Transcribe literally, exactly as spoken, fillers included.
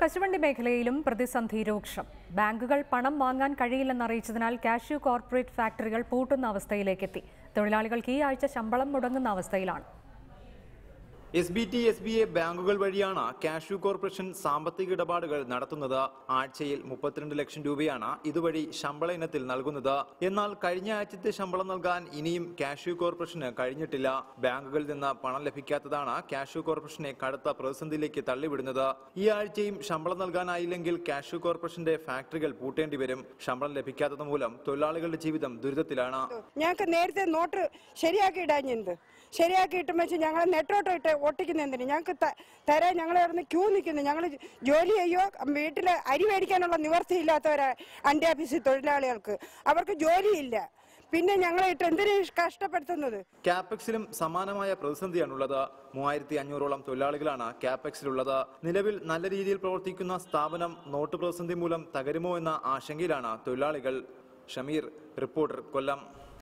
കശുവണ്ടി മേഖലയിലും പ്രതിസന്ധി രൂക്ഷം. ബാങ്കുകൾ പണം വാങ്ങാൻ കഴിയില്ലെന്നറിയിച്ചതിനാൽ കാഷ്യൂ കോർപ്പറേറ്റ് ഫാക്ടറികൾ പൂട്ടുന്ന അവസ്ഥയിലേക്കെത്തി. തൊഴിലാളികൾക്ക് ഈ ആഴ്ച ശമ്പളം മുടങ്ങുന്ന അവസ്ഥയിലാണ്. S B T S B A ബാങ്കുകൾ വഴിയാണ് കാഷ്യൂ കോർപ്പറേഷൻ സാമ്പത്തിക ഇടപാടുകൾ നടത്തുന്നത്. ആഴ്ചയിൽ മുപ്പത്തിരണ്ട് ലക്ഷം രൂപയാണ് ഇതുവഴി ശമ്പള ഇനത്തിൽ നൽകുന്നത്. എന്നാൽ കഴിഞ്ഞ ആഴ്ചത്തെ ശമ്പളം നൽകാൻ ഇനിയും കാഷ്യൂ കോർപ്പറേഷന് കഴിഞ്ഞിട്ടില്ല. ബാങ്കുകളിൽ നിന്ന് പണം ലഭിക്കാത്തതാണ് കാഷ്യൂ കോർപ്പറേഷനെ കടുത്ത പ്രതിസന്ധിയിലേക്ക് തള്ളിവിടുന്നത്. ഈ ആഴ്ചയും ശമ്പളം നൽകാനായില്ലെങ്കിൽ കാഷ്യൂ കോർപ്പറേഷന്റെ ഫാക്ടറികൾ പൂട്ടേണ്ടി വരും. ശമ്പളം ലഭിക്കാത്തത് മൂലം തൊഴിലാളികളുടെ ജീവിതം ദുരിതത്തിലാണ്. ഞങ്ങൾക്ക് നേരത്തെ നോട്ട് ശരിയാക്കിയിടാഞ്ഞെന്ത് ശരിയാക്കിയിട്ടും വെച്ച് ഞങ്ങൾ നെട്ടോട്ടോ ഇട്ട് ഒട്ടിക്കുന്നതിന് ഞങ്ങൾക്ക് തരാൻ ഞങ്ങൾ അവിടെ ക്യൂ നിൽക്കുന്നു. ഞങ്ങൾ ജോലി ചെയ്യോ വീട്ടിൽ അരി മേടിക്കാനുള്ള നിവർത്തിയില്ലാത്തവരാ അൻ്റെ ഓഫീസിൽ തൊഴിലാളികൾക്ക്. അവർക്ക് ജോലിയില്ല. പിന്നെ ഞങ്ങളായിട്ട് എന്തിനു കഷ്ടപ്പെടുത്തുന്നത്? കാപെക്സിലും സമാനമായ പ്രതിസന്ധിയാണുള്ളത്. മൂവായിരത്തി അഞ്ഞൂറോളം തൊഴിലാളികളാണ് കാപെക്സിലുള്ളത്. നിലവിൽ നല്ല രീതിയിൽ പ്രവർത്തിക്കുന്ന സ്ഥാപനം നോട്ട് പ്രതിസന്ധി മൂലം തകരുമോ എന്ന ആശങ്കയിലാണ് തൊഴിലാളികൾ. ഷമീർ, റിപ്പോർട്ടർ, കൊല്ലം.